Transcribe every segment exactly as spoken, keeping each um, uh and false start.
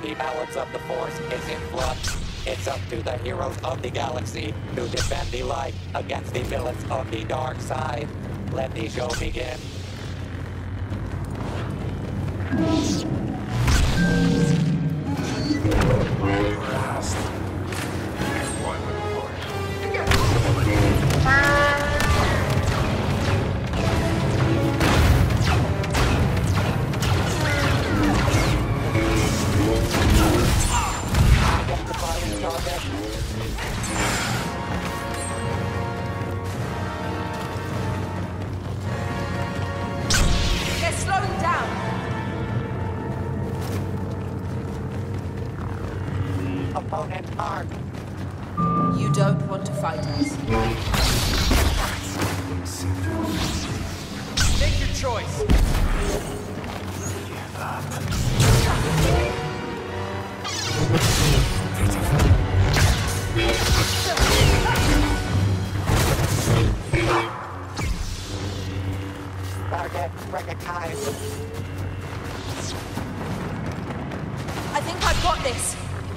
The balance of the Force is in flux. It's up to the heroes of the galaxy to defend the light against the villains of the dark side. Let the show begin. Last. One, of course. Identifying target. They're slowing down. Opponent marked. You don't want to fight us. Make your choice. Give up. Target recognized. I think I've got this.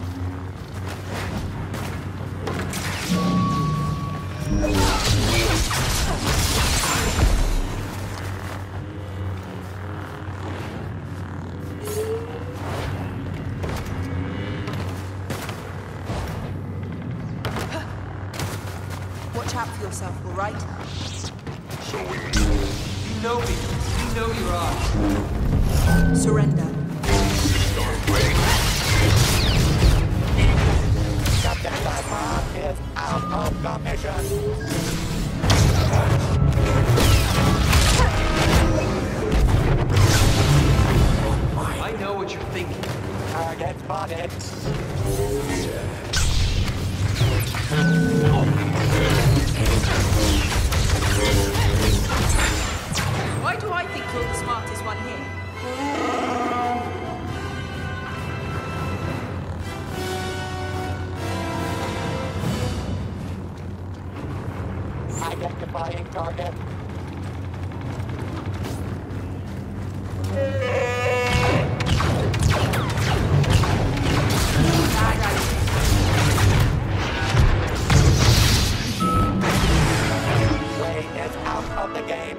Watch out for yourself, all right? So we You know me. You know your odds. Surrender. start fighting. Captain Cypher is out of the mission. I know what you're thinking. Target spotted. Why do I think you're the smartest one here? Identifying target. Bad idea. Wayne is out of the game.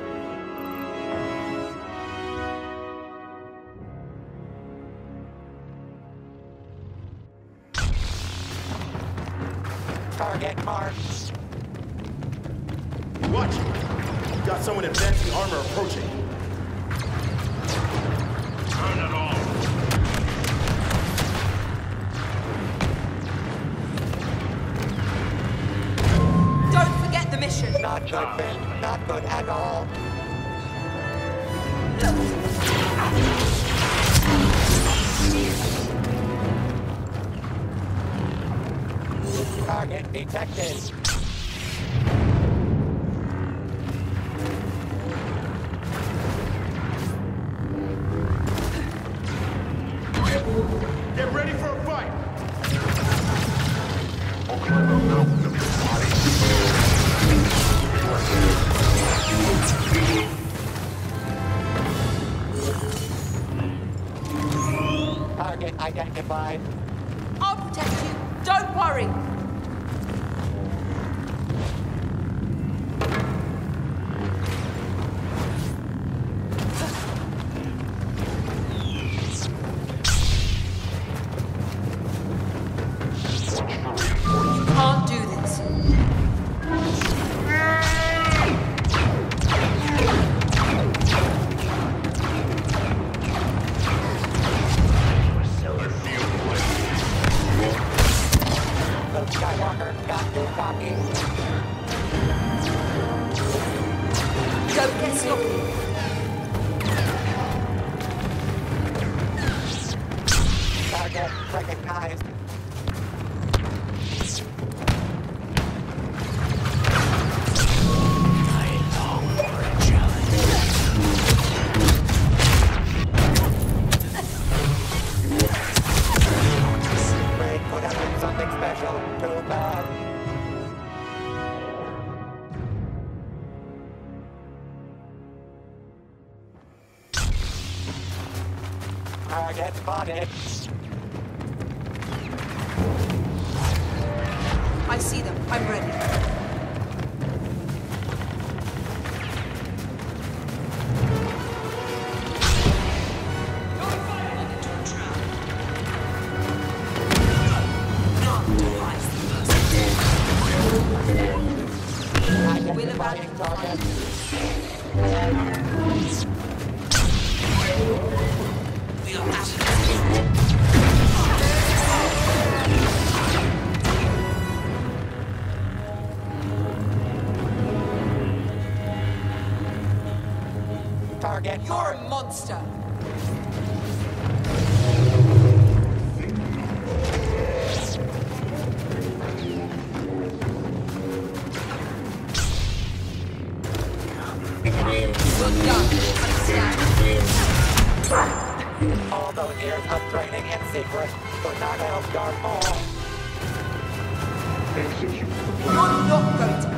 Target marked. Watch! You got someone advancing armor approaching. Turn it off. Don't forget the mission. Not good, Finn. Not good at all. Target detected. Get ready for a fight! I'll climb a mountain of your body. Target identified. I'll protect you. Don't worry. Can't do this. Luke Skywalker got too cocky. Don't get sloppy. Target recognized. Ray could have been something special. Too bad. Target spotted. I see them. I'm ready. Identifying target. We are at Target. You're a monster. Well done. Understand? All those years of training in secret could not help Darth Maul. Execute. You're not going to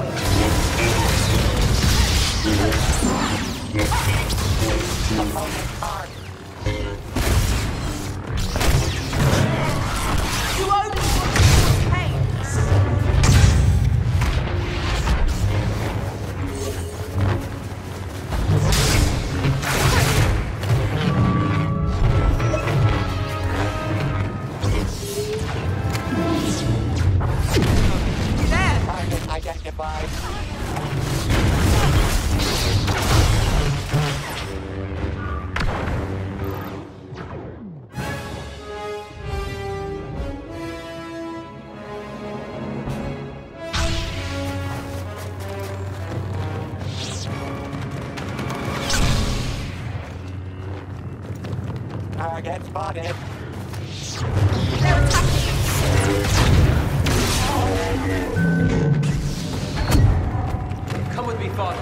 win. Opponent arc. You only want to pains. There. Target identified. Target spotted. They're attacking. Come with me, father.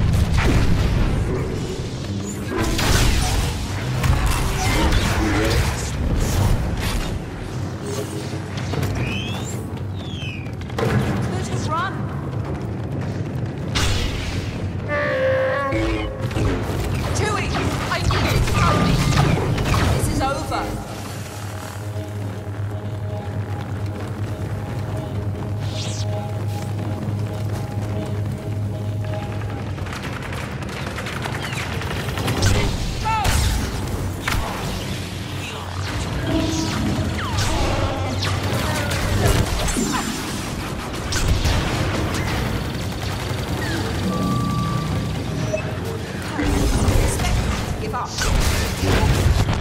Could have run. Chewie, I need you to help me. This is over. Give up.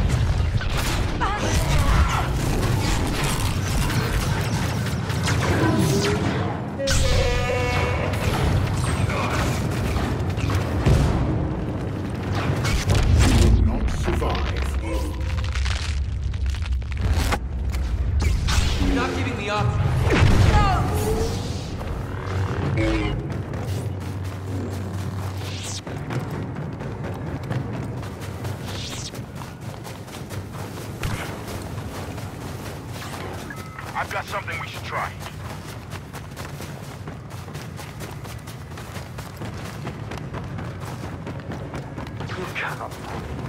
Will not survive. You're not giving me options. I've got something we should try. Come.